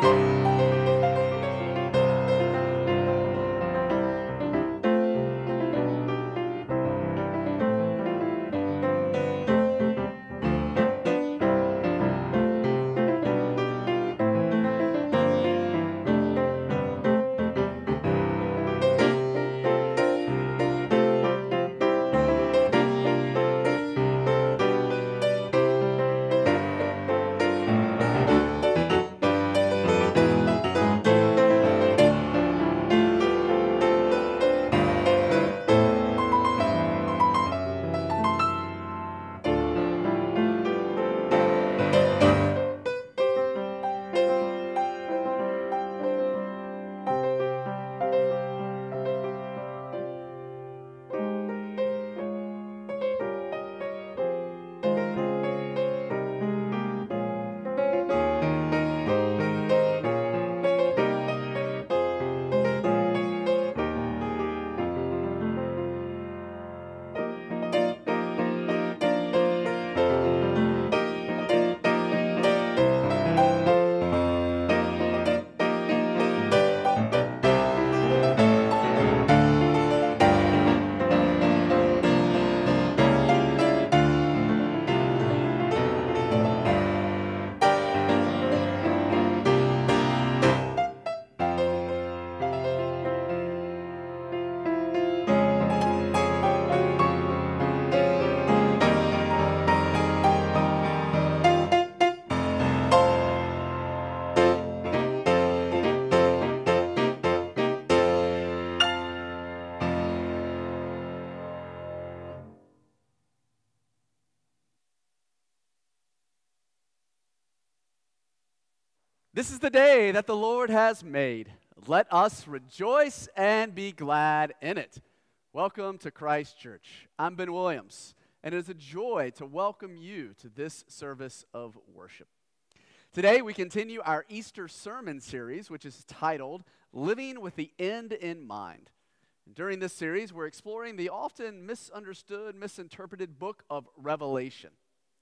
This is the day that the Lord has made. Let us rejoice and be glad in it. Welcome to Christ Church. I'm Ben Williams, and it is a joy to welcome you to this service of worship. Today, we continue our Easter sermon series, which is titled, Living with the End in Mind. And during this series, we're exploring the often misunderstood, misinterpreted book of Revelation.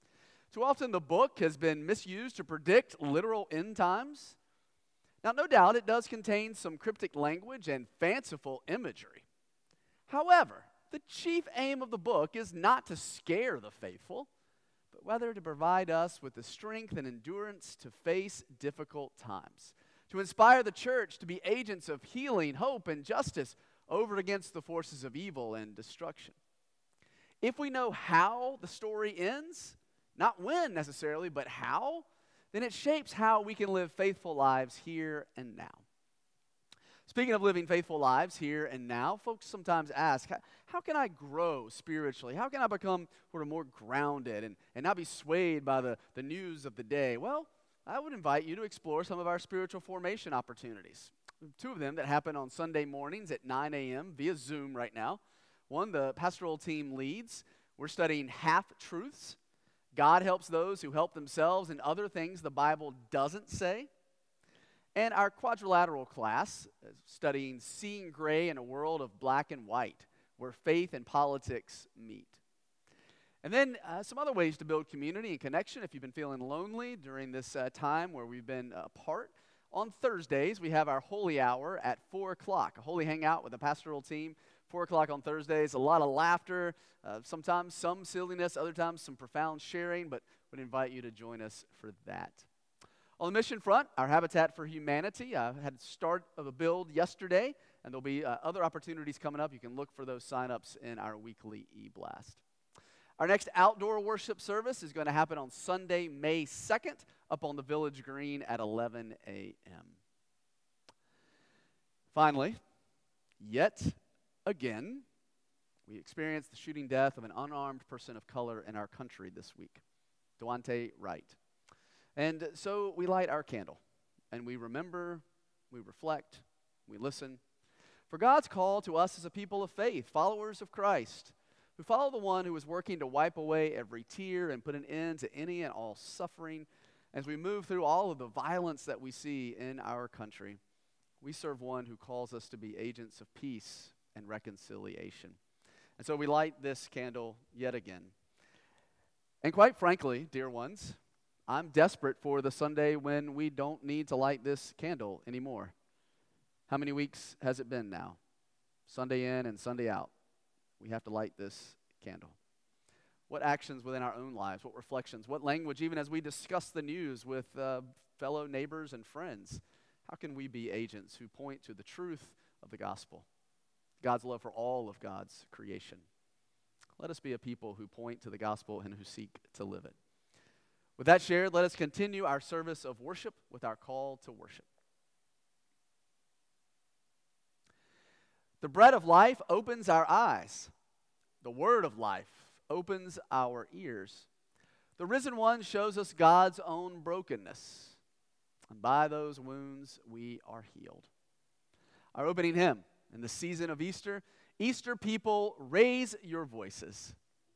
Too often the book has been misused to predict literal end times. Now, no doubt it does contain some cryptic language and fanciful imagery. However, the chief aim of the book is not to scare the faithful, but rather to provide us with the strength and endurance to face difficult times, to inspire the church to be agents of healing, hope, and justice over against the forces of evil and destruction. If we know how the story ends, not when necessarily, but how, then it shapes how we can live faithful lives here and now. Speaking of living faithful lives here and now, folks sometimes ask, how can I grow spiritually? How can I become sort of more grounded and not be swayed by the news of the day? Well, I would invite you to explore some of our spiritual formation opportunities. Two of them that happen on Sunday mornings at 9 a.m. via Zoom right now. One, the pastoral team leads. We're studying half-truths. God helps those who help themselves and other things the Bible doesn't say. And our quadrilateral class, studying Seeing Gray in a World of Black and White, where faith and politics meet. And then some other ways to build community and connection if you've been feeling lonely during this time where we've been apart. On Thursdays, we have our Holy Hour at 4 o'clock, a holy hangout with the pastoral team. 4 o'clock on Thursdays, a lot of laughter, sometimes some silliness, other times some profound sharing, but would invite you to join us for that. On the mission front, our Habitat for Humanity had the start of a build yesterday, and there'll be other opportunities coming up. You can look for those sign-ups in our weekly e-blast. Our next outdoor worship service is going to happen on Sunday, May 2nd, up on the Village Green at 11 a.m. Finally, yet again, we experienced the shooting death of an unarmed person of color in our country this week, Daunte Wright. And so we light our candle, and we remember, we reflect, we listen. For God's call to us as a people of faith, followers of Christ, who follow the one who is working to wipe away every tear and put an end to any and all suffering. As we move through all of the violence that we see in our country, we serve one who calls us to be agents of peace and reconciliation. And so we light this candle yet again. And quite frankly, dear ones, I'm desperate for the Sunday when we don't need to light this candle anymore. How many weeks has it been now? Sunday in and Sunday out. We have to light this candle. What actions within our own lives, what reflections, what language, even as we discuss the news with fellow neighbors and friends, how can we be agents who point to the truth of the gospel, God's love for all of God's creation? Let us be a people who point to the gospel and who seek to live it. With that shared, let us continue our service of worship with our call to worship. The bread of life opens our eyes. The word of life opens our ears. The risen one shows us God's own brokenness. And by those wounds we are healed. Our opening hymn in the season of Easter, Easter people, raise your voices.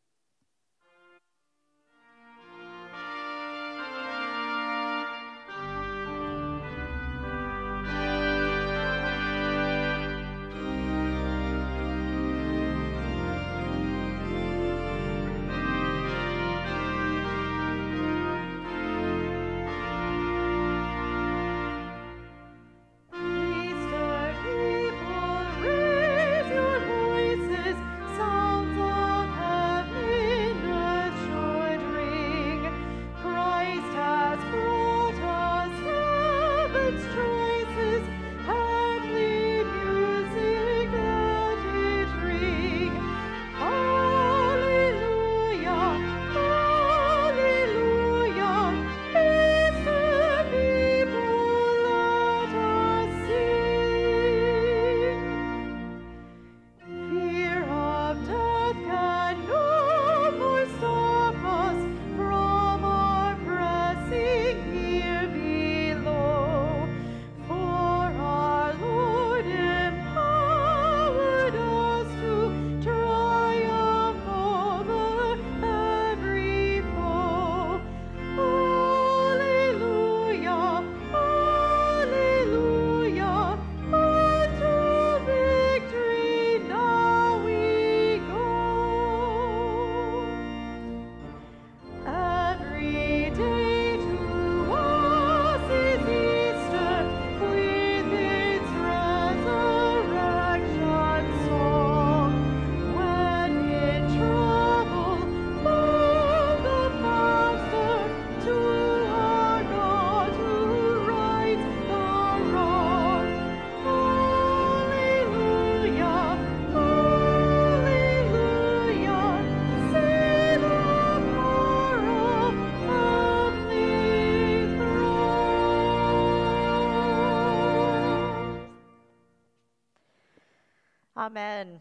Amen.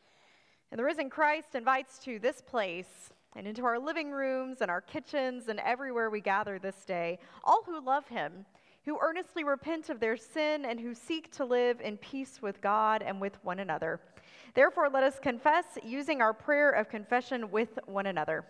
And the risen Christ invites to this place and into our living rooms and our kitchens and everywhere we gather this day all who love him, who earnestly repent of their sin and who seek to live in peace with God and with one another. Therefore, let us confess using our prayer of confession with one another.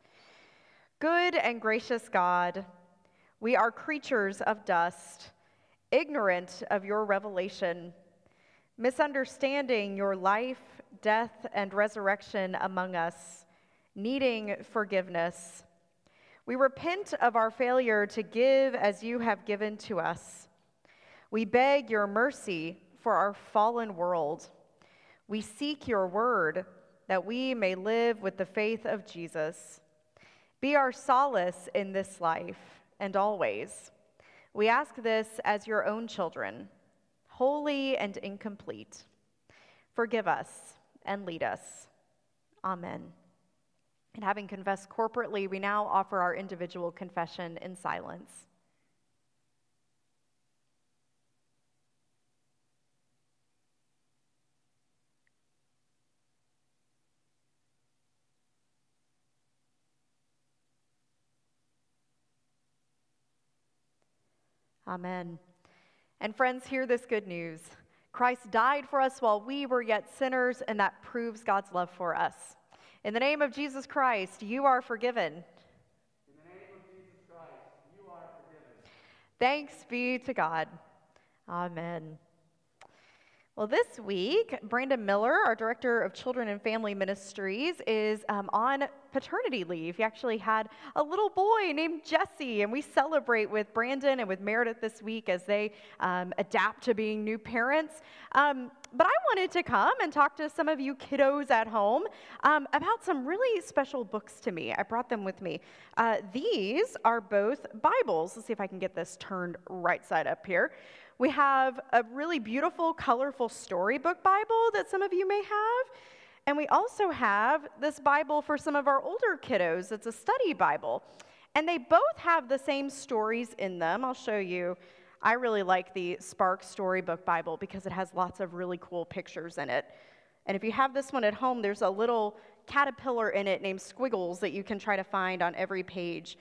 Good and gracious God, we are creatures of dust, ignorant of your revelation, misunderstanding your life, death, and resurrection among us, needing forgiveness. We repent of our failure to give as you have given to us. We beg your mercy for our fallen world. We seek your word that we may live with the faith of Jesus. Be our solace in this life and always. We ask this as your own children, holy and incomplete. Forgive us and lead us. Amen. And having confessed corporately, we now offer our individual confession in silence. Amen. And friends, hear this good news. Christ died for us while we were yet sinners, and that proves God's love for us. In the name of Jesus Christ, you are forgiven. In the name of Jesus Christ, you are forgiven. Thanks be to God. Amen. Well, this week, Brandon Miller, our Director of Children and Family Ministries, is on paternity leave. He actually had a little boy named Jesse, and we celebrate with Brandon and with Meredith this week as they adapt to being new parents. But I wanted to come and talk to some of you kiddos at home about some really special books to me. I brought them with me. These are both Bibles. Let's see if I can get this turned right side up here. We have a really beautiful, colorful storybook Bible that some of you may have. And we also have this Bible for some of our older kiddos. It's a study Bible. And they both have the same stories in them. I'll show you. I really like the Spark Storybook Bible because it has lots of really cool pictures in it. And if you have this one at home, there's a little caterpillar in it named Squiggles that you can try to find on every page.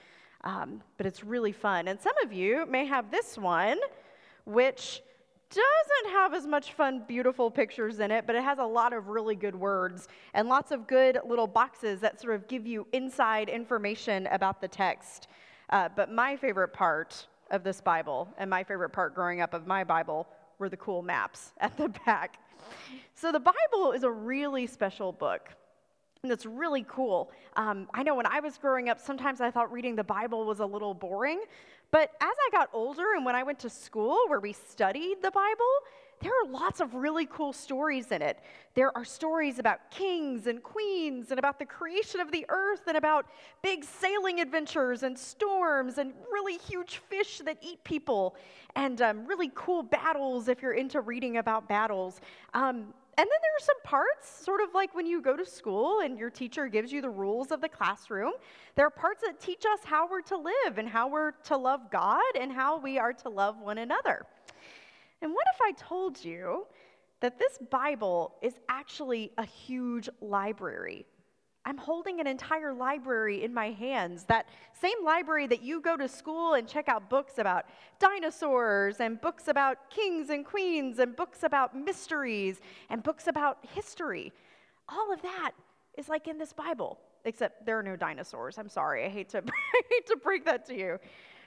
But it's really fun. And some of you may have this one, which doesn't have as much fun, beautiful pictures in it, but it has a lot of really good words and lots of good little boxes that sort of give you inside information about the text. But my favorite part of this Bible, and my favorite part growing up of my Bible, were the cool maps at the back. So the Bible is a really special book. And it's really cool. I know when I was growing up, sometimes I thought reading the Bible was a little boring. But as I got older and when I went to school where we studied the Bible, there are lots of really cool stories in it. There are stories about kings and queens and about the creation of the earth and about big sailing adventures and storms and really huge fish that eat people and really cool battles if you're into reading about battles. And then there are some parts, sort of like when you go to school and your teacher gives you the rules of the classroom. There are parts that teach us how we're to live and how we're to love God and how we are to love one another. And what if I told you that this Bible is actually a huge library? I'm holding an entire library in my hands, that same library that you go to school and check out books about dinosaurs and books about kings and queens and books about mysteries and books about history. All of that is like in this Bible, except there are no dinosaurs. I'm sorry, I hate to break that to you.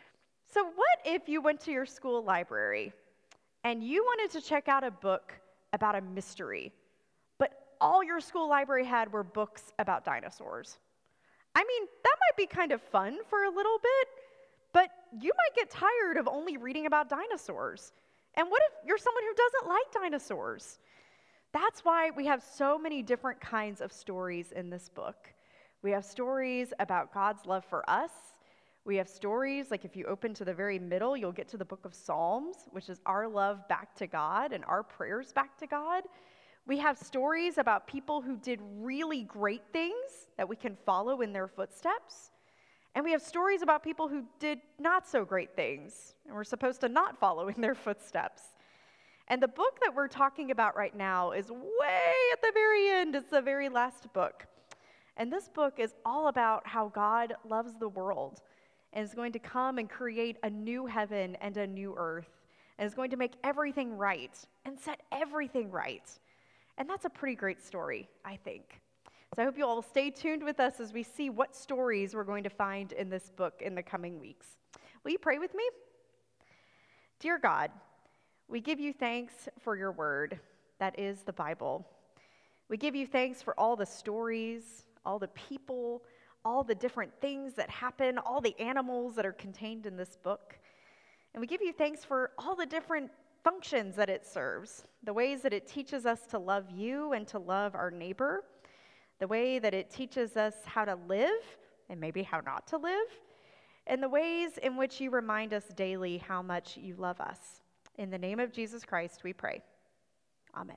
So what if you went to your school library and you wanted to check out a book about a mystery, but all your school library had were books about dinosaurs? I mean, that might be kind of fun for a little bit, but you might get tired of only reading about dinosaurs. And what if you're someone who doesn't like dinosaurs? That's why we have so many different kinds of stories in this book. We have stories about God's love for us. We have stories, like if you open to the very middle, you'll get to the book of Psalms, which is our love back to God and our prayers back to God. We have stories about people who did really great things that we can follow in their footsteps. And we have stories about people who did not so great things, and we're supposed to not follow in their footsteps. And the book that we're talking about right now is way at the very end. It's the very last book. And this book is all about how God loves the world and is going to come and create a new heaven and a new earth, and is going to make everything right and set everything right. And that's a pretty great story, I think. So I hope you all will stay tuned with us as we see what stories we're going to find in this book in the coming weeks. Will you pray with me? Dear God, we give you thanks for your word, that is the Bible. We give you thanks for all the stories, all the people, all the different things that happen, all the animals that are contained in this book. And we give you thanks for all the different functions that it serves, the ways that it teaches us to love you and to love our neighbor, the way that it teaches us how to live and maybe how not to live, and the ways in which you remind us daily how much you love us. In the name of Jesus Christ, we pray. Amen.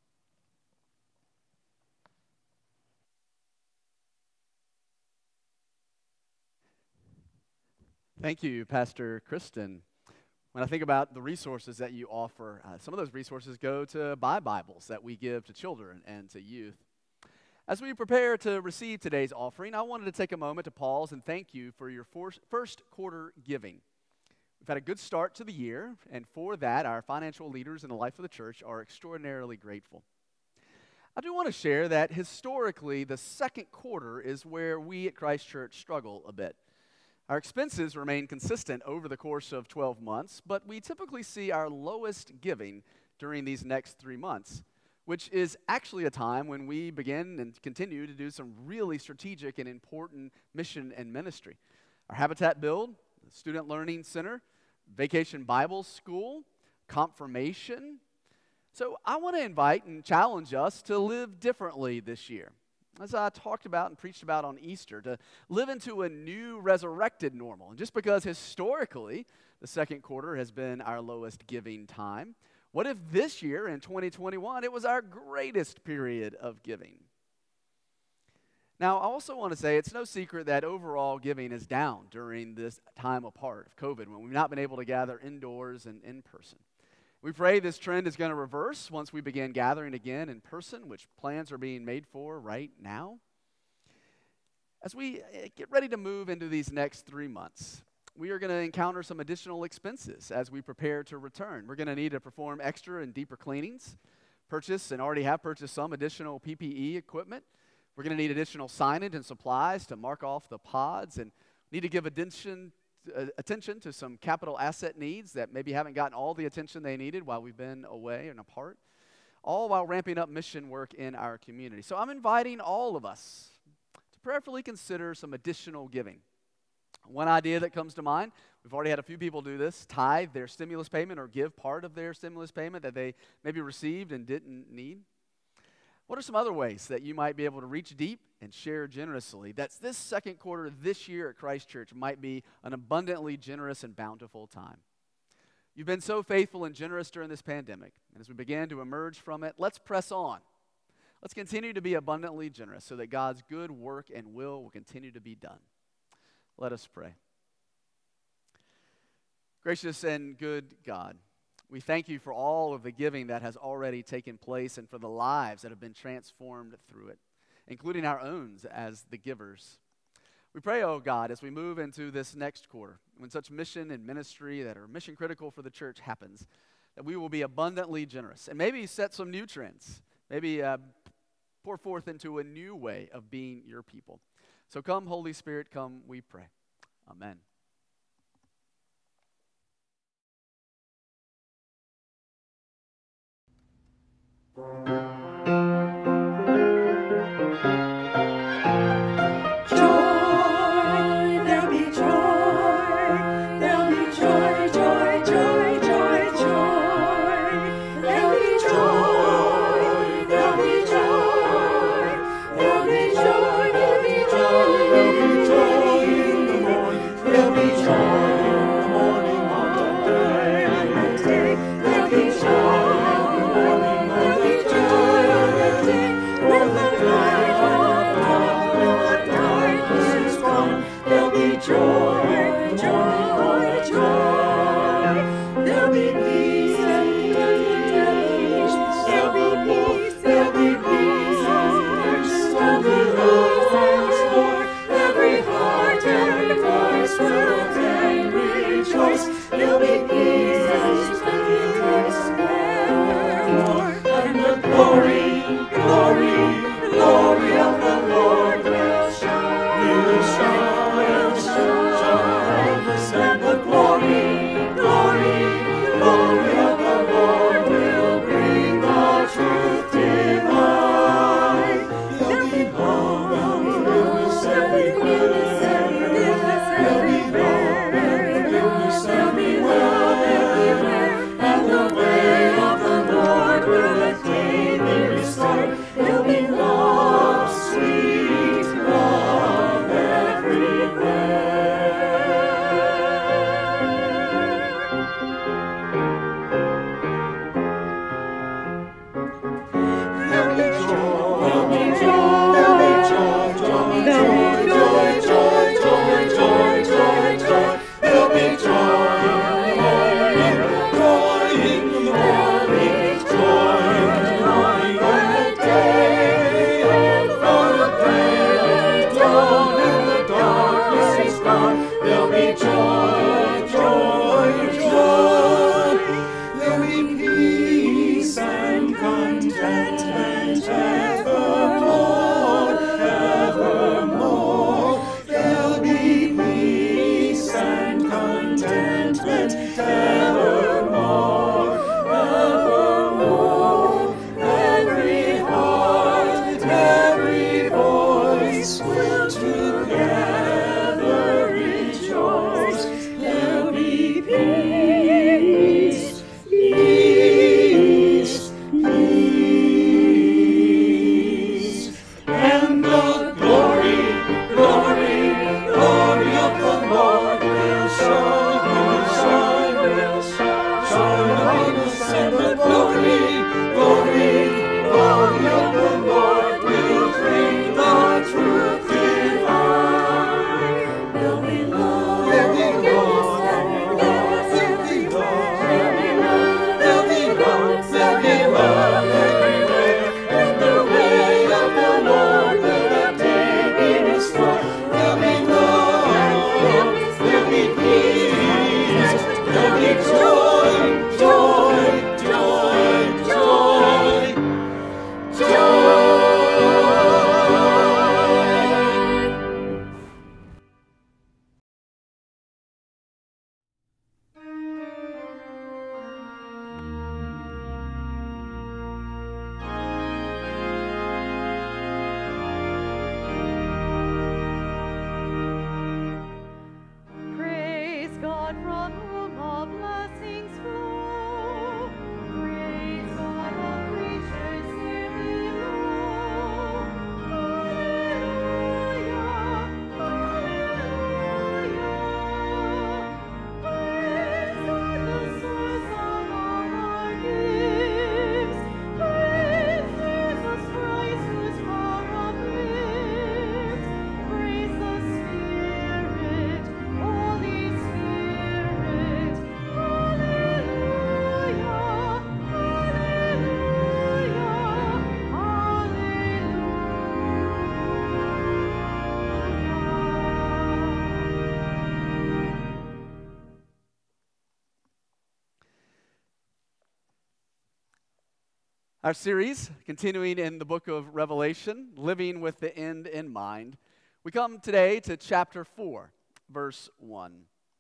Thank you, Pastor Kristen. When I think about the resources that you offer, some of those resources go to buy Bibles that we give to children and to youth. As we prepare to receive today's offering, I wanted to take a moment to pause and thank you for your first quarter giving. We've had a good start to the year, and for that, our financial leaders in the life of the church are extraordinarily grateful. I do want to share that historically, the second quarter is where we at Christ Church struggle a bit. Our expenses remain consistent over the course of 12 months, but we typically see our lowest giving during these next 3 months, which is actually a time when we begin and continue to do some really strategic and important mission and ministry. Our Habitat Build, Student Learning Center, Vacation Bible School, Confirmation. So I want to invite and challenge us to live differently this year. As I talked about and preached about on Easter, to live into a new resurrected normal. And just because historically the second quarter has been our lowest giving time, what if this year in 2021 it was our greatest period of giving? Now, I also want to say it's no secret that overall giving is down during this time apart of COVID when we've not been able to gather indoors and in person. We pray this trend is going to reverse once we begin gathering again in person, which plans are being made for right now. As we get ready to move into these next 3 months, we are going to encounter some additional expenses as we prepare to return. We're going to need to perform extra and deeper cleanings, purchase and already have purchased some additional PPE equipment. We're going to need additional signage and supplies to mark off the pods, and need to give attention to some capital asset needs that maybe haven't gotten all the attention they needed while we've been away and apart, all while ramping up mission work in our community. So I'm inviting all of us to prayerfully consider some additional giving. One idea that comes to mind, we've already had a few people do this, tithe their stimulus payment or give part of their stimulus payment that they maybe received and didn't need. What are some other ways that you might be able to reach deep and share generously? That's this second quarter this year at Christ Church might be an abundantly generous and bountiful time. You've been so faithful and generous during this pandemic, and as we begin to emerge from it, let's press on. Let's continue to be abundantly generous so that God's good work and will continue to be done. Let us pray. Gracious and good God, we thank you for all of the giving that has already taken place and for the lives that have been transformed through it, including our own as the givers. We pray, oh God, as we move into this next quarter, when such mission and ministry that are mission critical for the church happens, that we will be abundantly generous and maybe set some new trends, maybe pour forth into a new way of being your people. So come, Holy Spirit, come, we pray. Amen. Glory, glory, glory. and the glory of the Lord will bring the truth divine. There'll be love, there'll be love, there'll be love, there'll be love, there'll be love everywhere. And the way of the Lord will obtain in His throne. There'll be love, there'll be peace, there'll be joy, joy, joy, joy, joy. Praise God from whom all blessings flow. Praise God, all creatures here below. Hallelujah, hallelujah. Praise God, the source of all our gifts. Praise Jesus Christ, whose power uplifts. Praise the Spirit, Holy Spirit. Hallelujah, hallelujah, hallelujah. Our series, continuing in the book of Revelation, living with the end in mind. We come today to chapter 4, verse 1.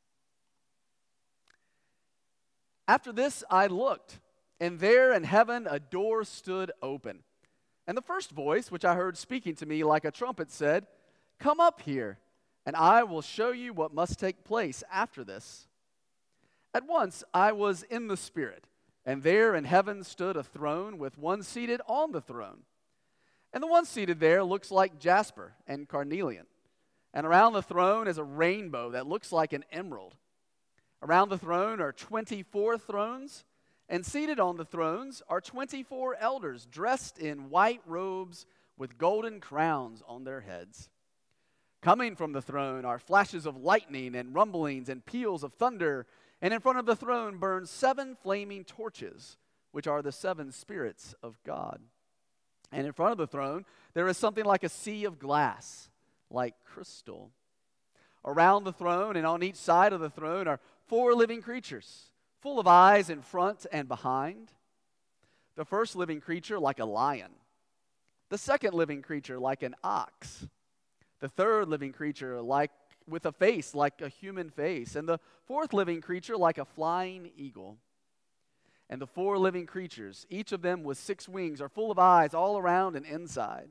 After this I looked, and there in heaven a door stood open. And the first voice, which I heard speaking to me like a trumpet, said, "Come up here, and I will show you what must take place after this." At once I was in the Spirit, and there in heaven stood a throne with one seated on the throne. And the one seated there looks like jasper and carnelian. And around the throne is a rainbow that looks like an emerald. Around the throne are 24 thrones, and seated on the thrones are 24 elders dressed in white robes with golden crowns on their heads. Coming from the throne are flashes of lightning and rumblings and peals of thunder, and in front of the throne burn 7 flaming torches, which are the 7 spirits of God. And in front of the throne there is something like a sea of glass, like crystal. Around the throne and on each side of the throne are 4 living creatures, full of eyes in front and behind. The first living creature like a lion, the second living creature like an ox, the third living creature like with a face like a human face, and the fourth living creature like a flying eagle. And the 4 living creatures, each of them with 6 wings, are full of eyes all around and inside.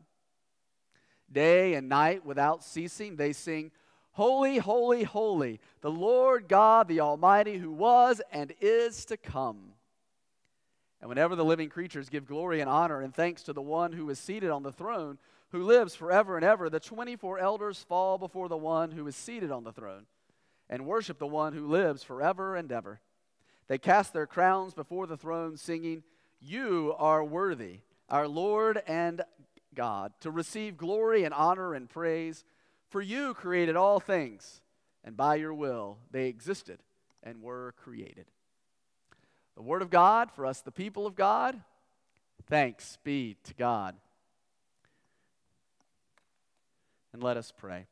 Day and night without ceasing they sing, "Holy, holy, holy, the Lord God, the Almighty, who was and is to come." And whenever the living creatures give glory and honor and thanks to the one who is seated on the throne, who lives forever and ever, the 24 elders fall before the one who is seated on the throne and worship the one who lives forever and ever. They cast their crowns before the throne, singing, "You are worthy, our Lord and God, to receive glory and honor and praise. For you created all things, and by your will they existed and were created." The word of God for us, the people of God. Thanks be to God. And let us pray.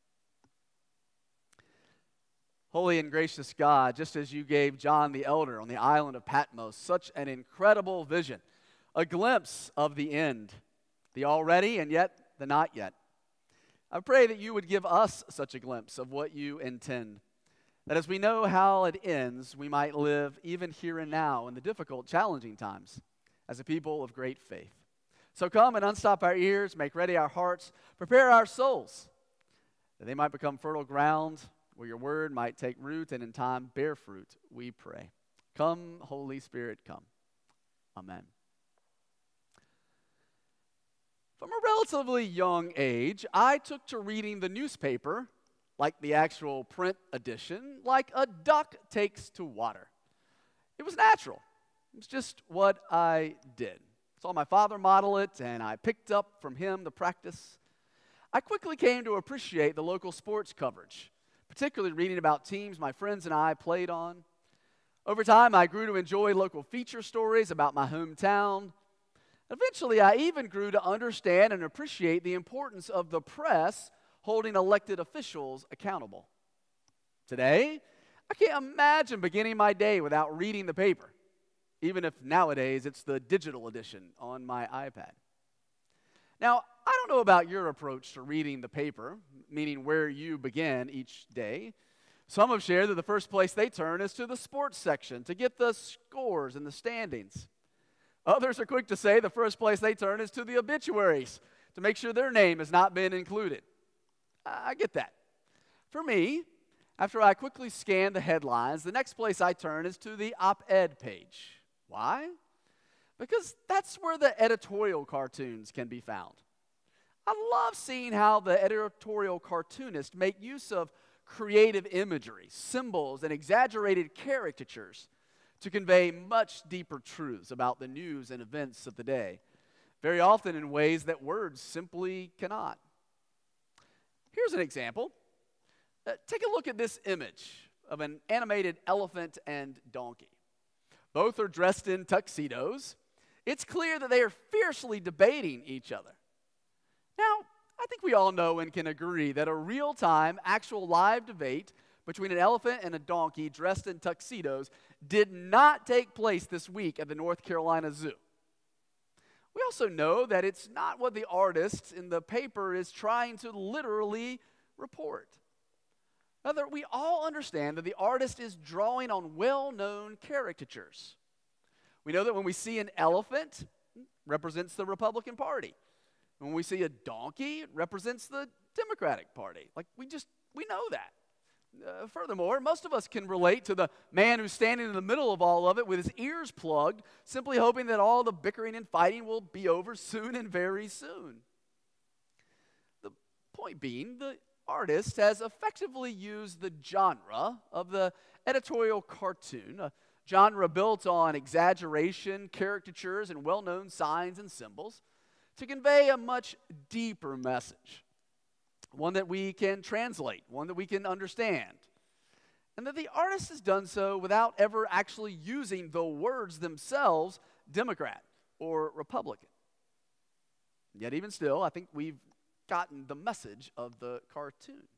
Holy and gracious God, just as you gave John the Elder on the island of Patmos such an incredible vision, a glimpse of the end, the already and yet the not yet, I pray that you would give us such a glimpse of what you intend, that as we know how it ends, we might live even here and now in the difficult, challenging times as a people of great faith. So come and unstop our ears, make ready our hearts, prepare our souls, that they might become fertile ground where your word might take root and in time bear fruit, we pray. Come, Holy Spirit, come. Amen. From a relatively young age, I took to reading the newspaper, like the actual print edition, like a duck takes to water. It was natural. It's just what I did. Saw my father model it, and I picked up from him the practice. I quickly came to appreciate the local sports coverage, particularly reading about teams my friends and I played on. Over time, I grew to enjoy local feature stories about my hometown. Eventually, I even grew to understand and appreciate the importance of the press holding elected officials accountable. Today, I can't imagine beginning my day without reading the paper, even if nowadays it's the digital edition on my iPad. Now, I don't know about your approach to reading the paper, meaning where you begin each day. Some have shared that the first place they turn is to the sports section to get the scores and the standings. Others are quick to say the first place they turn is to the obituaries to make sure their name has not been included. I get that. For me, after I quickly scan the headlines, the next place I turn is to the op-ed page. Why? Because that's where the editorial cartoons can be found. I love seeing how the editorial cartoonists make use of creative imagery, symbols, and exaggerated caricatures to convey much deeper truths about the news and events of the day, very often in ways that words simply cannot. Here's an example. Take a look at this image of an animated elephant and donkey. Both are dressed in tuxedos. It's clear that they are fiercely debating each other. Now, I think we all know and can agree that a real-time, actual live debate between an elephant and a donkey dressed in tuxedos did not take place this week at the North Carolina Zoo. We also know that it's not what the artist in the paper is trying to literally report. Rather, we all understand that the artist is drawing on well-known caricatures. We know that when we see an elephant, it represents the Republican Party. When we see a donkey, it represents the Democratic Party. We know that. Furthermore, most of us can relate to the man who's standing in the middle of all of it with his ears plugged, simply hoping that all the bickering and fighting will be over soon and very soon. The point being, the artist has effectively used the genre of the editorial cartoon, a genre built on exaggeration, caricatures, and well-known signs and symbols, to convey a much deeper message. One that we can translate, one that we can understand. And that the artist has done so without ever actually using the words themselves, Democrat or Republican. Yet even still, I think we've gotten the message of the cartoon.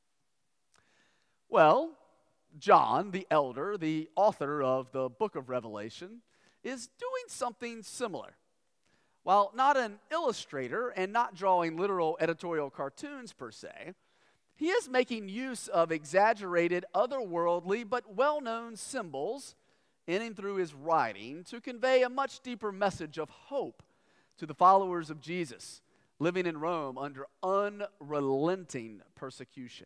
Well, John, the elder, the author of the book of Revelation, is doing something similar. While not an illustrator and not drawing literal editorial cartoons per se, he is making use of exaggerated, otherworldly, but well-known symbols in and through his writing to convey a much deeper message of hope to the followers of Jesus living in Rome under unrelenting persecution.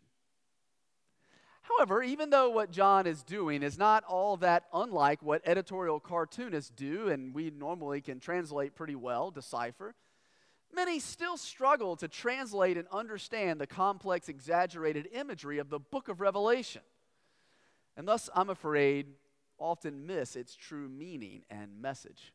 However, even though what John is doing is not all that unlike what editorial cartoonists do, and we normally can translate pretty well, decipher, many still struggle to translate and understand the complex, exaggerated imagery of the book of Revelation, and thus, I'm afraid, often miss its true meaning and message.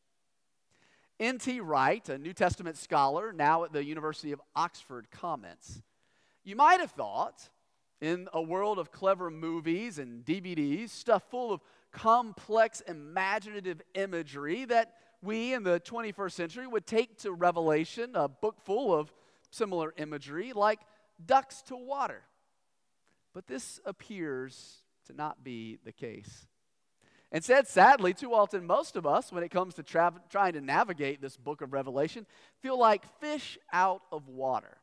N.T. Wright, a New Testament scholar, now at the University of Oxford, comments, "You might have thought, in a world of clever movies and DVDs, stuffed full of complex, imaginative imagery, that we in the 21st century would take to Revelation, a book full of similar imagery, like ducks to water. But this appears to not be the case. Instead, sadly, too often, most of us, when it comes to trying to navigate this book of Revelation, feel like fish out of water.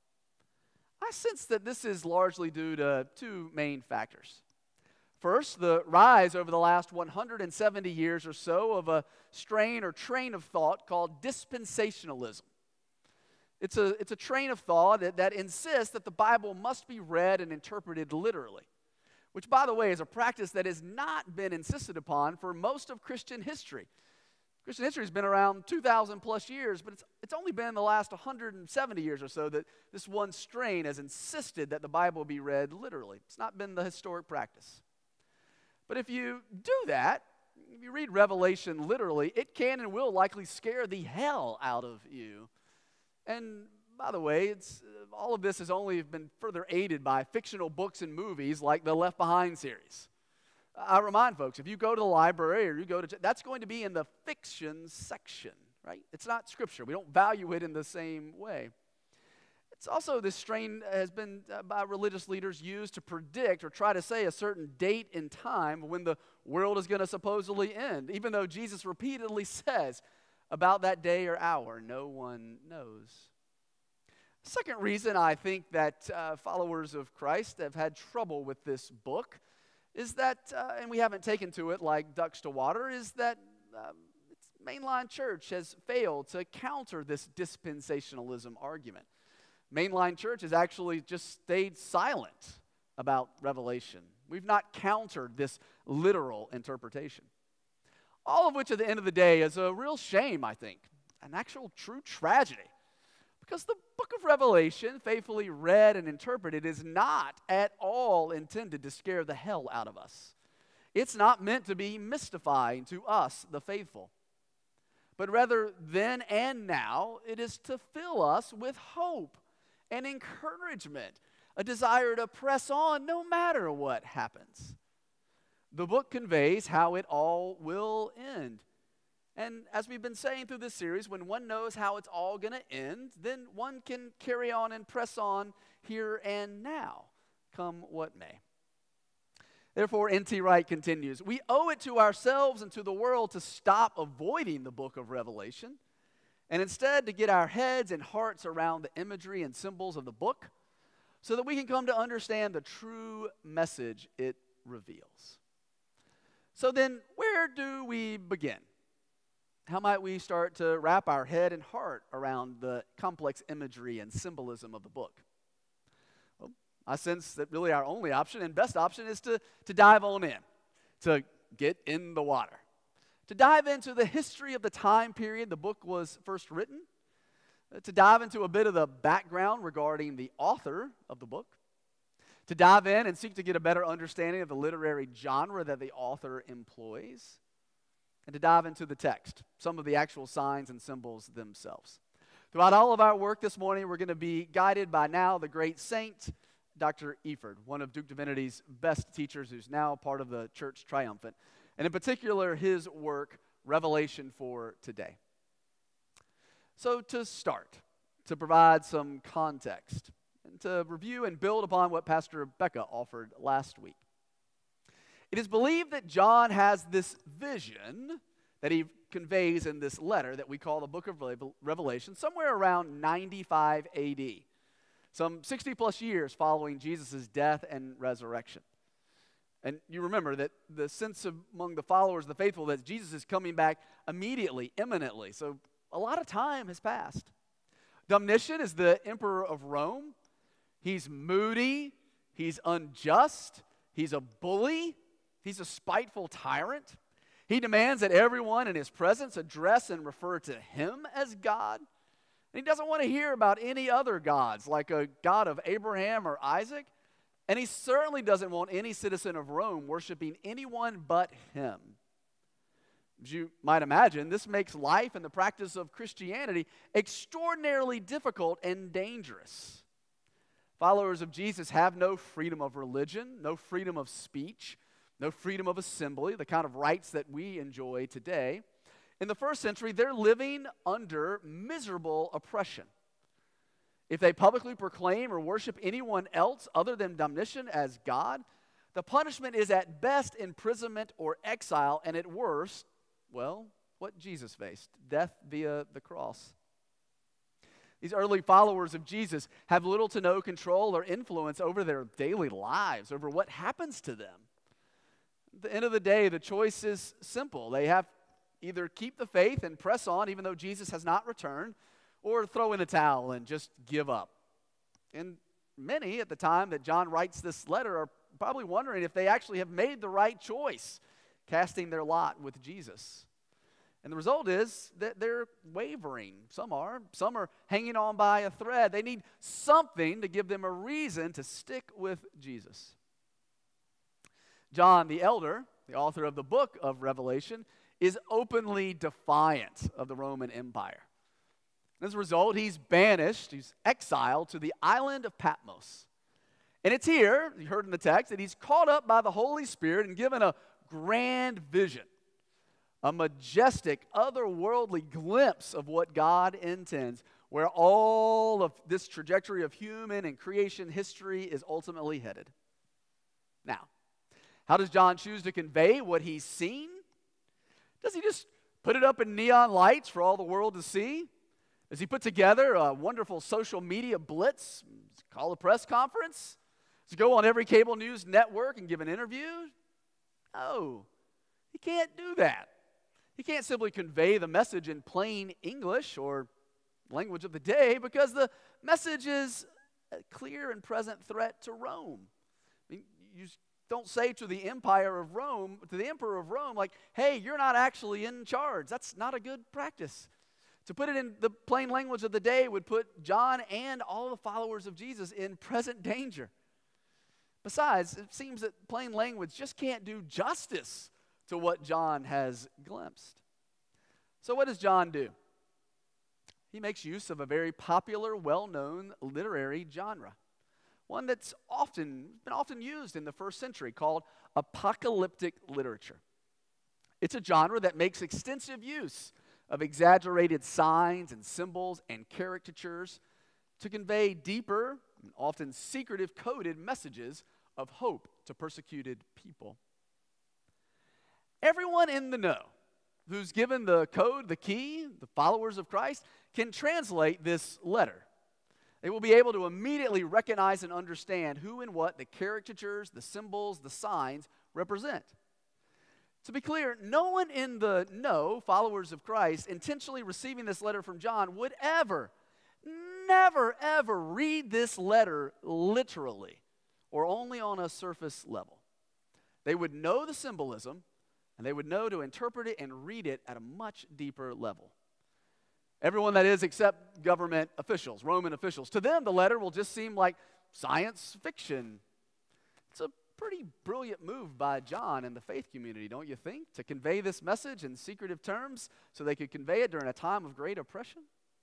I sense that this is largely due to two main factors. First, the rise over the last 170 years or so of a strain or train of thought called dispensationalism. It's a train of thought that insists that the Bible must be read and interpreted literally, which, by the way, is a practice that has not been insisted upon for most of Christian history. Christian history has been around 2,000 plus years, but it's only been the last 170 years or so that this one strain has insisted that the Bible be read literally. It's not been the historic practice. But if you do that, if you read Revelation literally, it can and will likely scare the hell out of you. And by the way, all of this has only been further aided by fictional books and movies like the Left Behind series. I remind folks, if you go to the library or you go to, that's going to be in the fiction section, right? It's not Scripture. We don't value it in the same way. It's also, this strain has been by religious leaders used to predict or try to say a certain date and time when the world is going to supposedly end, even though Jesus repeatedly says about that day or hour, no one knows. Second reason I think that followers of Christ have had trouble with this book is that, and we haven't taken to it like ducks to water, is that mainline church has failed to counter this dispensationalism argument. Mainline church has actually just stayed silent about Revelation. We've not countered this literal interpretation. All of which at the end of the day is a real shame, I think, an actual true tragedy. Because the book of Revelation, faithfully read and interpreted, is not at all intended to scare the hell out of us. It's not meant to be mystifying to us, the faithful. But rather, then and now, it is to fill us with hope and encouragement, a desire to press on no matter what happens. The book conveys how it all will end. And as we've been saying through this series, when one knows how it's all going to end, then one can carry on and press on here and now, come what may. Therefore, N.T. Wright continues, we owe it to ourselves and to the world to stop avoiding the book of Revelation and instead to get our heads and hearts around the imagery and symbols of the book so that we can come to understand the true message it reveals. So then, where do we begin? How might we start to wrap our head and heart around the complex imagery and symbolism of the book? Well, I sense that really our only option and best option is to dive on in, to get in the water, to dive into the history of the time period the book was first written, to dive into a bit of the background regarding the author of the book, to dive in and seek to get a better understanding of the literary genre that the author employs, and to dive into the text, some of the actual signs and symbols themselves. Throughout all of our work this morning, we're going to be guided by now the great saint, Dr. Eford, one of Duke Divinity's best teachers who's now part of the Church Triumphant, and in particular, his work, Revelation for Today. So to start, to provide some context, and to review and build upon what Pastor Becca offered last week. It is believed that John has this vision that he conveys in this letter that we call the book of Revelation somewhere around 95 AD, some 60 plus years following Jesus' death and resurrection. And you remember that the sense among the followers of the faithful that Jesus is coming back immediately, imminently. So a lot of time has passed. Domitian is the emperor of Rome. He's moody, he's unjust, he's a bully, he's a spiteful tyrant. He demands that everyone in his presence address and refer to him as God. And he doesn't want to hear about any other gods, like a God of Abraham or Isaac. And he certainly doesn't want any citizen of Rome worshiping anyone but him. As you might imagine, this makes life and the practice of Christianity extraordinarily difficult and dangerous. Followers of Jesus have no freedom of religion, no freedom of speech, no freedom of assembly, the kind of rights that we enjoy today. In the first century, they're living under miserable oppression. If they publicly proclaim or worship anyone else other than Domitian as God, the punishment is at best imprisonment or exile, and at worst, well, what Jesus faced, death via the cross. These early followers of Jesus have little to no control or influence over their daily lives, over what happens to them. At the end of the day, the choice is simple. They have either keep the faith and press on even though Jesus has not returned, or throw in the towel and just give up. And many at the time that John writes this letter are probably wondering if they actually have made the right choice, casting their lot with Jesus. And the result is that they're wavering. Some are hanging on by a thread. They need something to give them a reason to stick with Jesus. John the elder, the author of the book of Revelation, is openly defiant of the Roman Empire. As a result, he's banished, he's exiled to the island of Patmos. And it's here, you heard in the text, that he's caught up by the Holy Spirit and given a grand vision, a majestic, otherworldly glimpse of what God intends, where all of this trajectory of human and creation history is ultimately headed. Now, how does John choose to convey what he's seen? Does he just put it up in neon lights for all the world to see? Does he put together a wonderful social media blitz, call a press conference? Does he go on every cable news network and give an interview? No, he can't do that. He can't simply convey the message in plain English or language of the day, because the message is a clear and present threat to Rome. I mean, you don't say to the Emperor of Rome, like, hey, you're not actually in charge. That's not a good practice. To put it in the plain language of the day would put John and all the followers of Jesus in present danger. Besides, it seems that plain language just can't do justice to what John has glimpsed. So what does John do? He makes use of a very popular, well-known literary genre, one that's been often used in the first century, called apocalyptic literature. It's a genre that makes extensive use of exaggerated signs and symbols and caricatures to convey deeper, and often secretive coded messages of hope to persecuted people. Everyone in the know who's given the code, the key, the followers of Christ, can translate this letter. They will be able to immediately recognize and understand who and what the caricatures, the symbols, the signs represent. To be clear, no one in the know, followers of Christ, intentionally receiving this letter from John would never, ever read this letter literally or only on a surface level. They would know the symbolism, and they would know to interpret it and read it at a much deeper level. Everyone, that is, except government officials, Roman officials. To them, the letter will just seem like science fiction. It's a pretty brilliant move by John and the faith community, don't you think? To convey this message in secretive terms so they could convey it during a time of great oppression?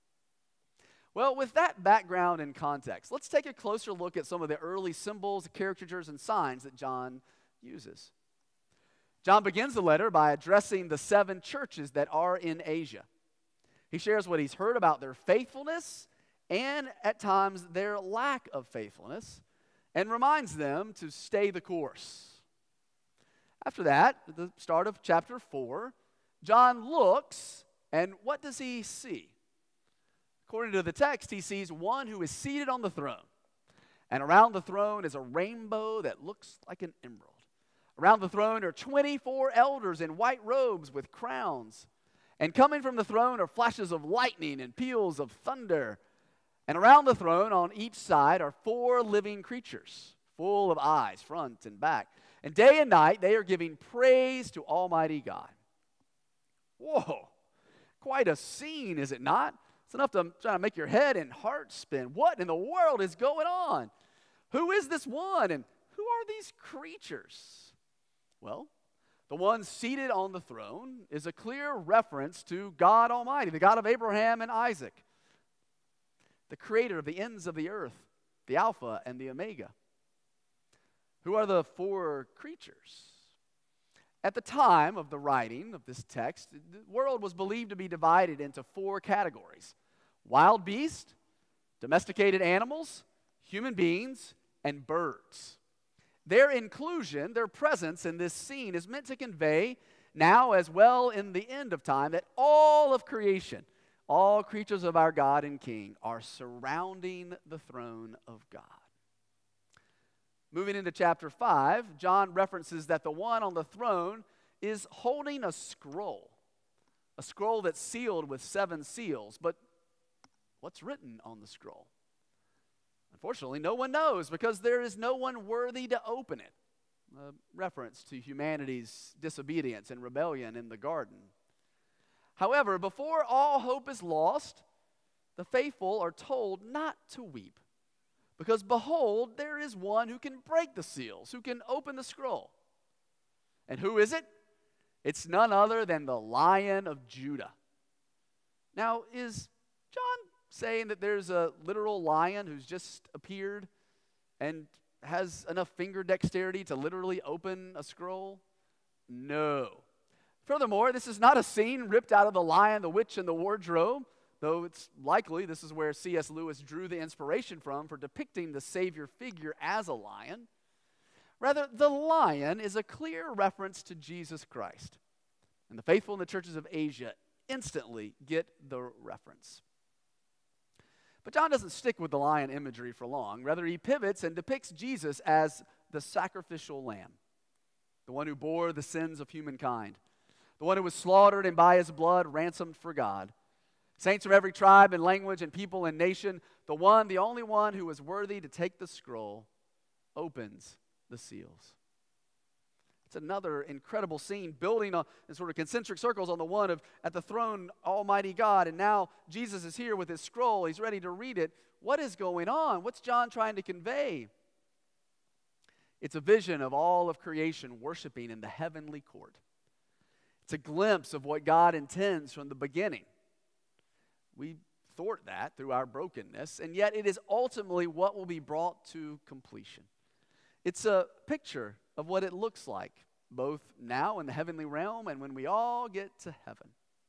Well, with that background and context, let's take a closer look at some of the early symbols, caricatures, and signs that John uses. John begins the letter by addressing the 7 churches that are in Asia. He shares what he's heard about their faithfulness and, at times, their lack of faithfulness, and reminds them to stay the course. After that, at the start of chapter 4, John looks, and what does he see? According to the text, he sees one who is seated on the throne, and around the throne is a rainbow that looks like an emerald. Around the throne are 24 elders in white robes with crowns. And coming from the throne are flashes of lightning and peals of thunder. And around the throne on each side are 4 living creatures, full of eyes, front and back. And day and night they are giving praise to Almighty God. Whoa, quite a scene, is it not? It's enough to try to make your head and heart spin. What in the world is going on? Who is this one, and who are these creatures? Well, the one seated on the throne is a clear reference to God Almighty, the God of Abraham and Isaac, the creator of the ends of the earth, the Alpha and the Omega. Who are the 4 creatures? At the time of the writing of this text, the world was believed to be divided into 4 categories: wild beasts, domesticated animals, human beings, and birds. Their inclusion, their presence in this scene is meant to convey, now as well in the end of time, that all of creation, all creatures of our God and King, are surrounding the throne of God. Moving into chapter 5, John references that the one on the throne is holding a scroll that's sealed with 7 seals. But what's written on the scroll? Unfortunately, no one knows, because there is no one worthy to open it. A reference to humanity's disobedience and rebellion in the garden. However, before all hope is lost, the faithful are told not to weep, because behold, there is one who can break the seals, who can open the scroll. And who is it? It's none other than the Lion of Judah. Now, is John saying that there's a literal lion who's just appeared and has enough finger dexterity to literally open a scroll? No. Furthermore, this is not a scene ripped out of The Lion, the Witch, and the Wardrobe, though it's likely this is where C.S. Lewis drew the inspiration from for depicting the Savior figure as a lion. Rather, the lion is a clear reference to Jesus Christ. And the faithful in the churches of Asia instantly get the reference. But John doesn't stick with the lion imagery for long. Rather, he pivots and depicts Jesus as the sacrificial lamb, the one who bore the sins of humankind, the one who was slaughtered and by his blood ransomed for God. Saints from every tribe and language and people and nation, the one, the only one who is worthy to take the scroll, opens the seals. It's another incredible scene, building in sort of concentric circles on the one of at the throne, Almighty God. And now Jesus is here with his scroll. He's ready to read it. What is going on? What's John trying to convey? It's a vision of all of creation worshiping in the heavenly court. It's a glimpse of what God intends from the beginning. We thwart that through our brokenness, and yet it is ultimately what will be brought to completion. It's a picture of what it looks like, both now in the heavenly realm and when we all get to heaven.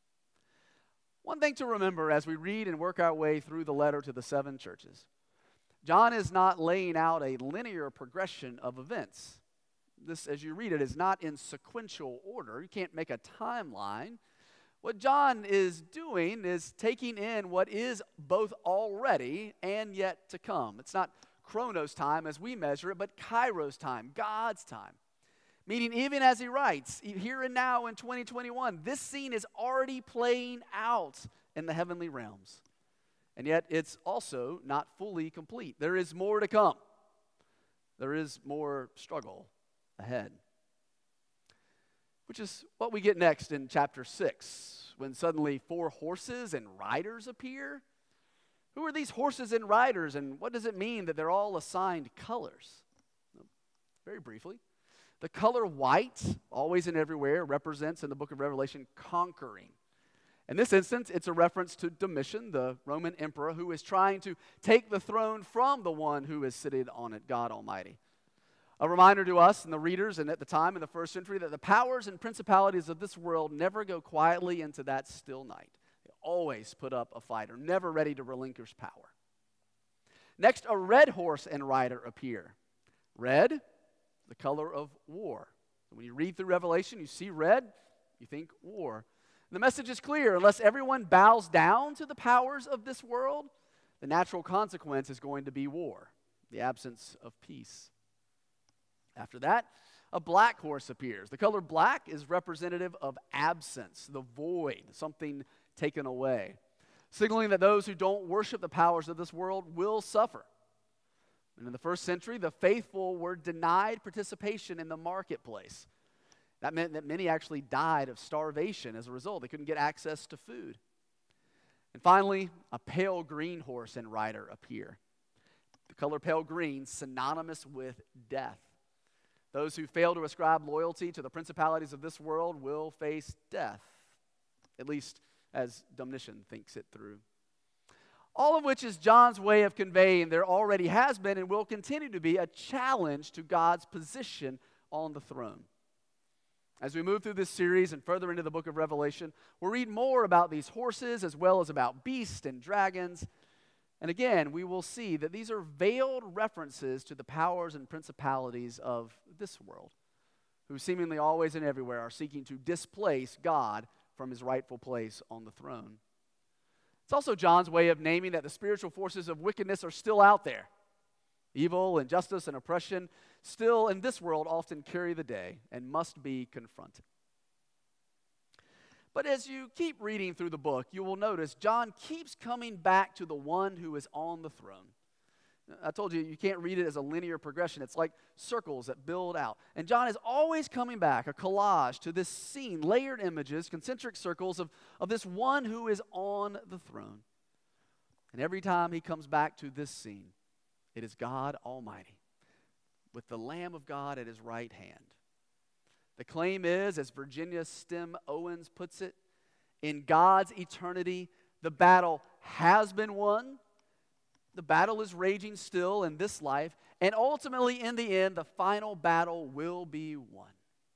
One thing to remember as we read and work our way through the letter to the 7 churches, John is not laying out a linear progression of events. This, as you read it, is not in sequential order. You can't make a timeline. What John is doing is taking in what is both already and yet to come. It's not Chronos time as we measure it, but Kairos time, God's time. Meaning even as he writes, here and now in 2021, this scene is already playing out in the heavenly realms. And yet it's also not fully complete. There is more to come. There is more struggle ahead. Which is what we get next in chapter 6, when suddenly 4 horses and riders appear. Who are these horses and riders, and what does it mean that they're all assigned colors? Very briefly, the color white, always and everywhere, represents in the book of Revelation conquering. In this instance, it's a reference to Domitian, the Roman emperor, who is trying to take the throne from the one who is seated on it, God Almighty. A reminder to us and the readers, and at the time in the first century, that the powers and principalities of this world never go quietly into that still night. They always put up a fight, are never ready to relinquish power. Next, a red horse and rider appear. Red, the color of war. When you read through Revelation, you see red, you think war. The message is clear. Unless everyone bows down to the powers of this world, the natural consequence is going to be war, the absence of peace. After that, a black horse appears. The color black is representative of absence, the void, something taken away, signaling that those who don't worship the powers of this world will suffer. And in the first century, the faithful were denied participation in the marketplace. That meant that many actually died of starvation as a result. They couldn't get access to food. And finally, a pale green horse and rider appear. The color pale green, synonymous with death. Those who fail to ascribe loyalty to the principalities of this world will face death, at least as Domitian thinks it through. All of which is John's way of conveying there already has been and will continue to be a challenge to God's position on the throne. As we move through this series and further into the book of Revelation, we'll read more about these horses as well as about beasts and dragons. And again, we will see that these are veiled references to the powers and principalities of this world, who seemingly always and everywhere are seeking to displace God from his rightful place on the throne. It's also John's way of naming that the spiritual forces of wickedness are still out there. Evil, injustice, and oppression still in this world often carry the day and must be confronted. But as you keep reading through the book, you will notice John keeps coming back to the one who is on the throne. I told you, you can't read it as a linear progression. It's like circles that build out. And John is always coming back, a collage to this scene, layered images, concentric circles of this one who is on the throne. And every time he comes back to this scene, it is God Almighty, with the Lamb of God at his right hand. The claim is, as Virginia Stem Owens puts it, in God's eternity, the battle has been won. The battle is raging still in this life, and ultimately, in the end, the final battle will be won.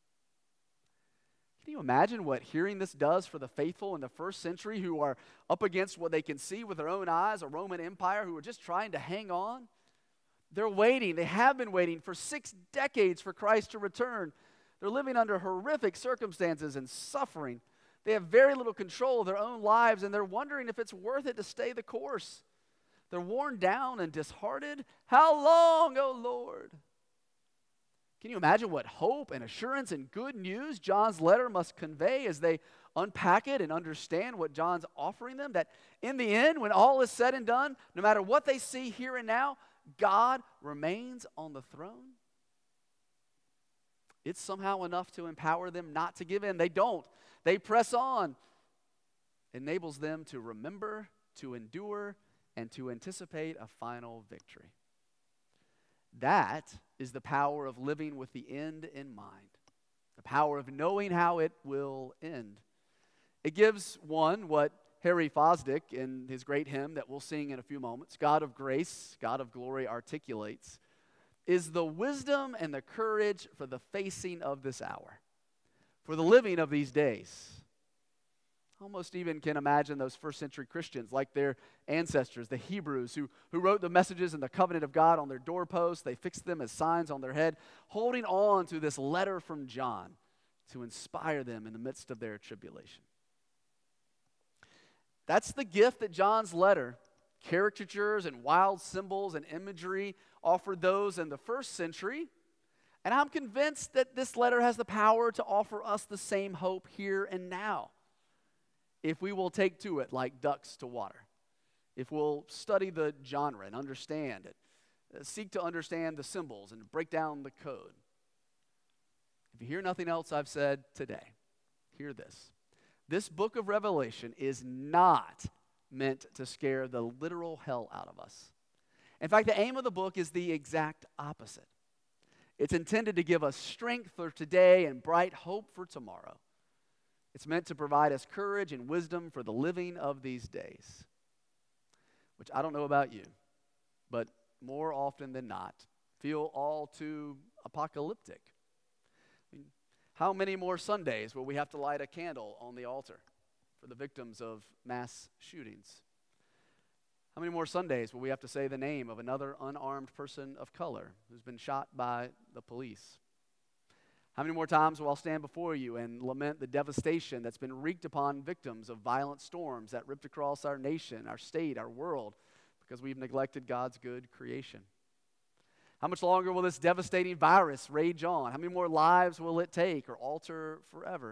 Can you imagine what hearing this does for the faithful in the first century who are up against what they can see with their own eyes, a Roman Empire who are just trying to hang on? They're waiting. They have been waiting for 6 decades for Christ to return. They're living under horrific circumstances and suffering. They have very little control of their own lives, and they're wondering if it's worth it to stay the course. They're worn down and disheartened. How long, O Lord? Can you imagine what hope and assurance and good news John's letter must convey as they unpack it and understand what John's offering them? That in the end, when all is said and done, no matter what they see here and now, God remains on the throne. It's somehow enough to empower them not to give in. They don't. They press on. It enables them to remember, to endure, and to anticipate a final victory. That is the power of living with the end in mind, the power of knowing how it will end. It gives one what Harry Fosdick, in his great hymn that we'll sing in a few moments, God of Grace, God of Glory, articulates, is the wisdom and the courage for the facing of this hour, for the living of these days. Almost even can imagine those first century Christians like their ancestors, the Hebrews, who wrote the messages and the covenant of God on their doorposts. They fixed them as signs on their head, holding on to this letter from John to inspire them in the midst of their tribulation. That's the gift that John's letter, caricatures and wild symbols and imagery, offered those in the first century. And I'm convinced that this letter has the power to offer us the same hope here and now, if we will take to it like ducks to water, if we'll study the genre and understand it, seek to understand the symbols and break down the code. If you hear nothing else I've said today, hear this. This book of Revelation is not meant to scare the literal hell out of us. In fact, the aim of the book is the exact opposite. It's intended to give us strength for today and bright hope for tomorrow. It's meant to provide us courage and wisdom for the living of these days, which I don't know about you, but more often than not, feel all too apocalyptic. I mean, how many more Sundays will we have to light a candle on the altar for the victims of mass shootings? How many more Sundays will we have to say the name of another unarmed person of color who's been shot by the police? How many more times will I stand before you and lament the devastation that's been wreaked upon victims of violent storms that ripped across our nation, our state, our world, because we've neglected God's good creation? How much longer will this devastating virus rage on? How many more lives will it take or alter forever?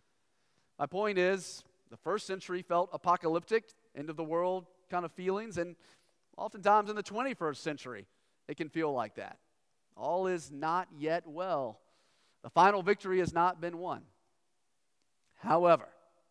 My point is, the first century felt apocalyptic, end of the world kind of feelings, and oftentimes in the 21st century, it can feel like that. All is not yet well. The final victory has not been won. However,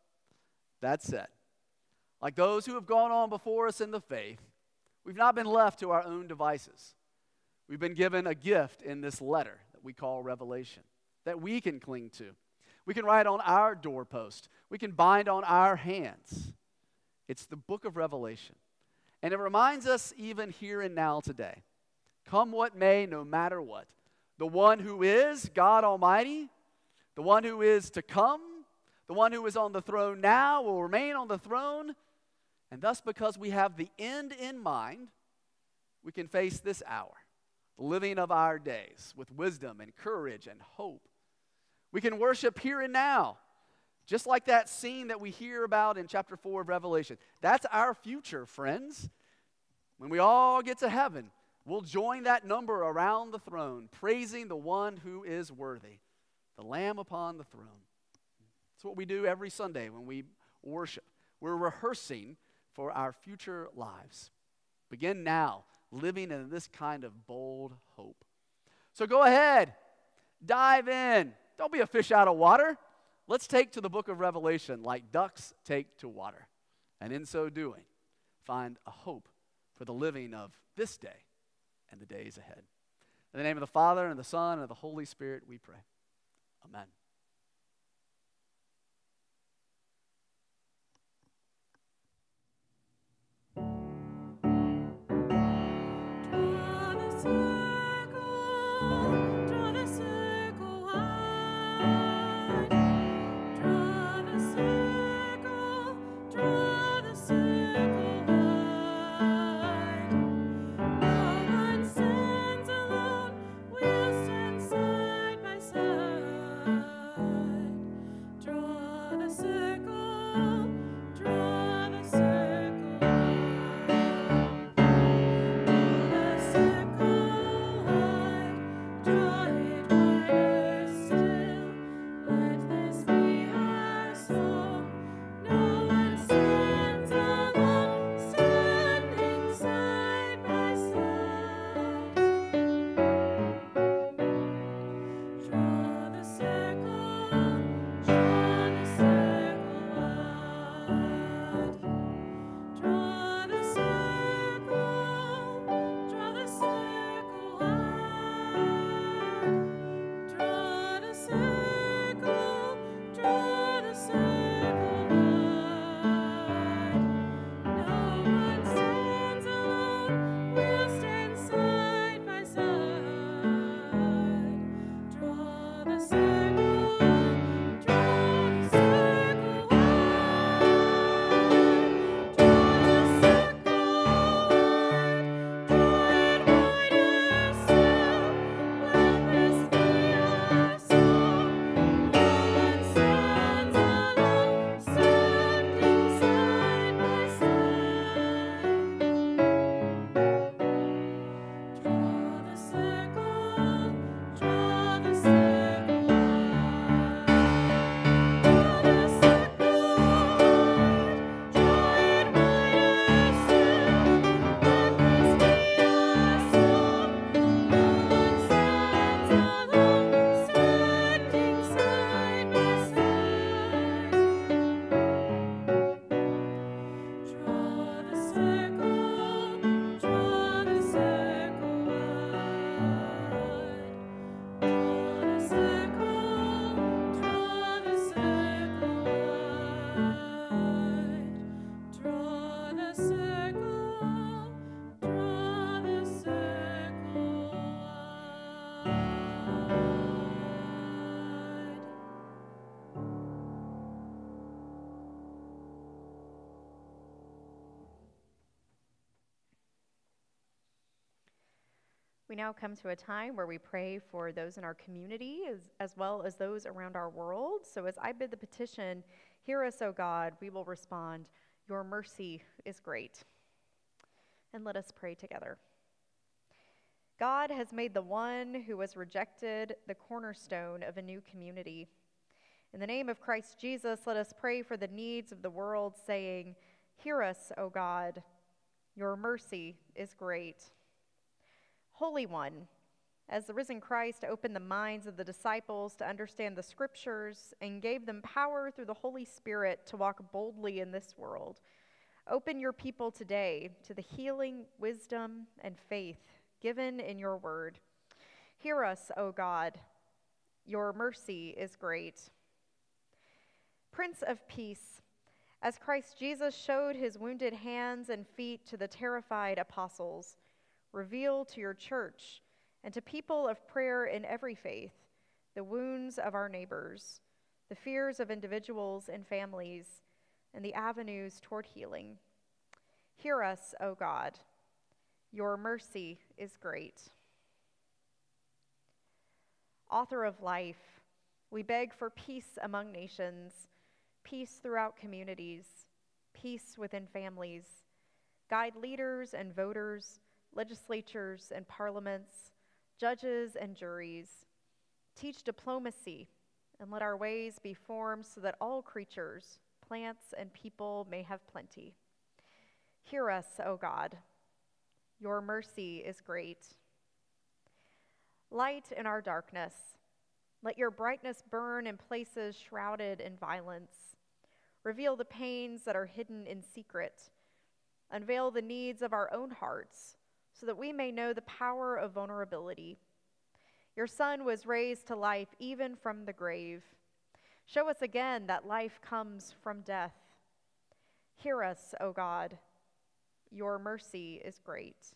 that said, like those who have gone on before us in the faith, we've not been left to our own devices. We've been given a gift in this letter that we call Revelation, that we can cling to. We can write on our doorpost. We can bind on our hands. It's the book of Revelation. And it reminds us even here and now today, come what may, no matter what, the one who is God Almighty, the one who is to come, the one who is on the throne now will remain on the throne. And thus, because we have the end in mind, we can face this hour, the living of our days, with wisdom and courage and hope. We can worship here and now, just like that scene that we hear about in chapter 4 of Revelation. That's our future, friends. When we all get to heaven, we'll join that number around the throne, praising the one who is worthy, the Lamb upon the throne. That's what we do every Sunday when we worship. We're rehearsing for our future lives. Begin now, living in this kind of bold hope. So go ahead, dive in. Don't be a fish out of water. Let's take to the book of Revelation like ducks take to water. And in so doing, find a hope for the living of this day and the days ahead. In the name of the Father, and the Son, and of the Holy Spirit, we pray. Amen. We now come to a time where we pray for those in our community as well as those around our world. So as I bid the petition, "Hear us, O God," we will respond, "Your mercy is great." And let us pray together. God has made the one who was rejected the cornerstone of a new community. In the name of Christ Jesus, let us pray for the needs of the world, saying, "Hear us, O God. Your mercy is great." Holy One, as the risen Christ opened the minds of the disciples to understand the scriptures and gave them power through the Holy Spirit to walk boldly in this world, open your people today to the healing, wisdom, and faith given in your word. Hear us, O God. Your mercy is great. Prince of Peace, as Christ Jesus showed his wounded hands and feet to the terrified apostles, reveal to your church and to people of prayer in every faith the wounds of our neighbors, the fears of individuals and families, and the avenues toward healing. Hear us, O God. Your mercy is great. Author of life, we beg for peace among nations, peace throughout communities, peace within families. Guide leaders and voters, legislatures and parliaments, judges and juries. Teach diplomacy, and let our ways be formed so that all creatures, plants, and people may have plenty. Hear us, O God. Your mercy is great. Light in our darkness, let your brightness burn in places shrouded in violence. Reveal the pains that are hidden in secret. Unveil the needs of our own hearts, so that we may know the power of vulnerability. Your Son was raised to life even from the grave. Show us again that life comes from death. Hear us, O God. Your mercy is great.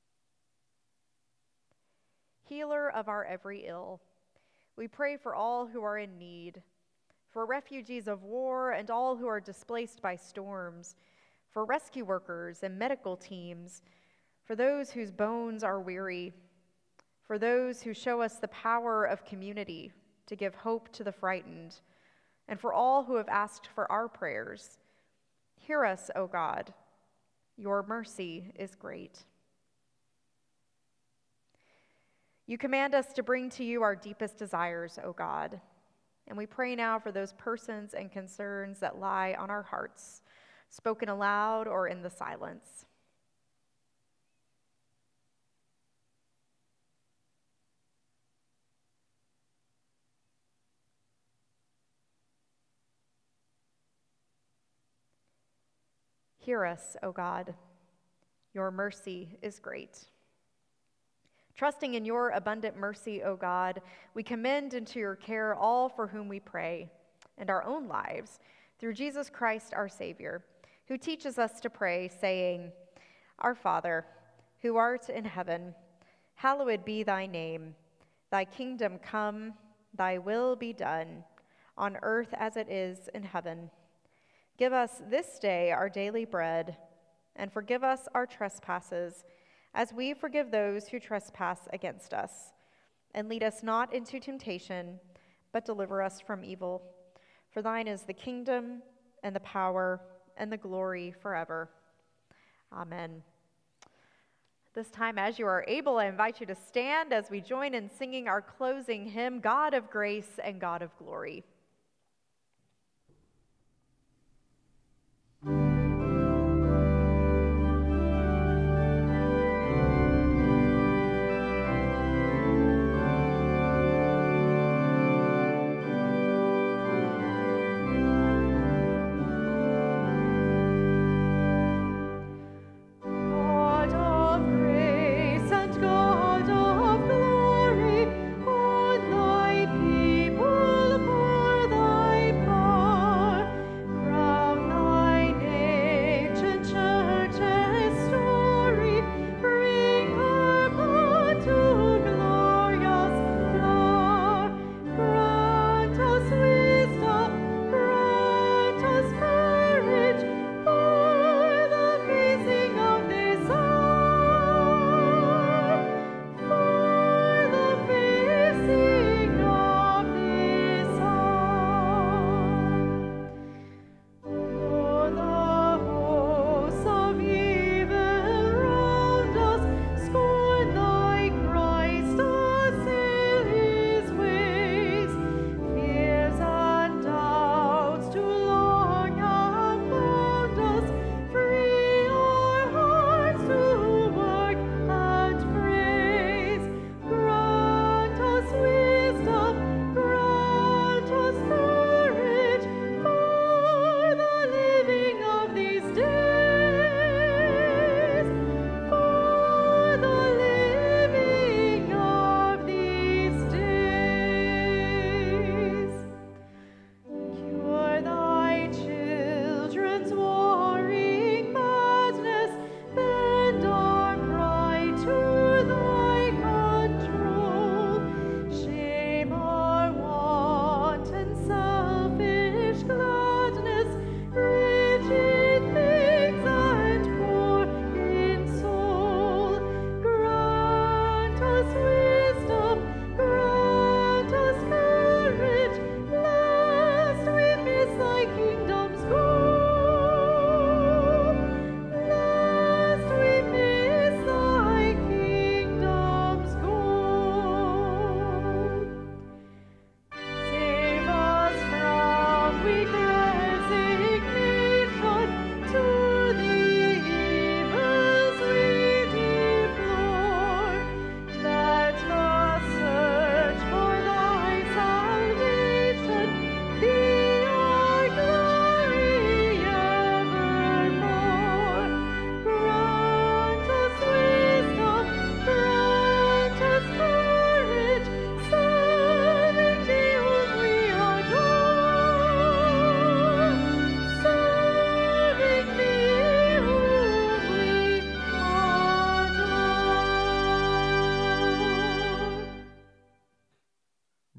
Healer of our every ill, we pray for all who are in need, for refugees of war and all who are displaced by storms, for rescue workers and medical teams, for those whose bones are weary, for those who show us the power of community to give hope to the frightened, and for all who have asked for our prayers. Hear us, O God. Your mercy is great. You command us to bring to you our deepest desires, O God, and we pray now for those persons and concerns that lie on our hearts, spoken aloud or in the silence. Hear us, O God. Your mercy is great. Trusting in your abundant mercy, O God, we commend into your care all for whom we pray, and our own lives, through Jesus Christ our Savior, who teaches us to pray, saying, "Our Father, who art in heaven, hallowed be thy name. Thy kingdom come, thy will be done, on earth as it is in heaven. Give us this day our daily bread, and forgive us our trespasses, as we forgive those who trespass against us. And lead us not into temptation, but deliver us from evil. For thine is the kingdom, and the power, and the glory forever. Amen." This time, as you are able, I invite you to stand as we join in singing our closing hymn, "God of Grace and God of Glory." God of glory, on thy people pour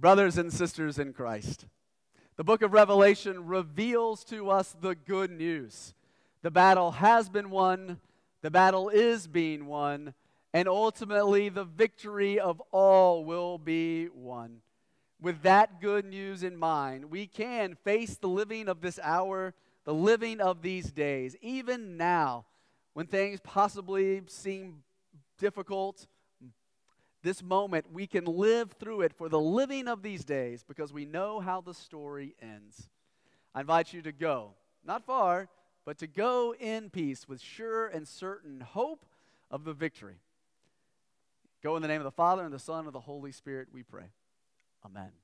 Brothers and sisters in Christ, the book of Revelation reveals to us the good news. The battle has been won, the battle is being won, and ultimately the victory of all will be won. With that good news in mind, we can face the living of this hour, the living of these days, even now, when things possibly seem difficult. This moment, we can live through it for the living of these days because we know how the story ends. I invite you to go, not far, but to go in peace with sure and certain hope of the victory. Go in the name of the Father, and the Son, and the Holy Spirit, we pray. Amen.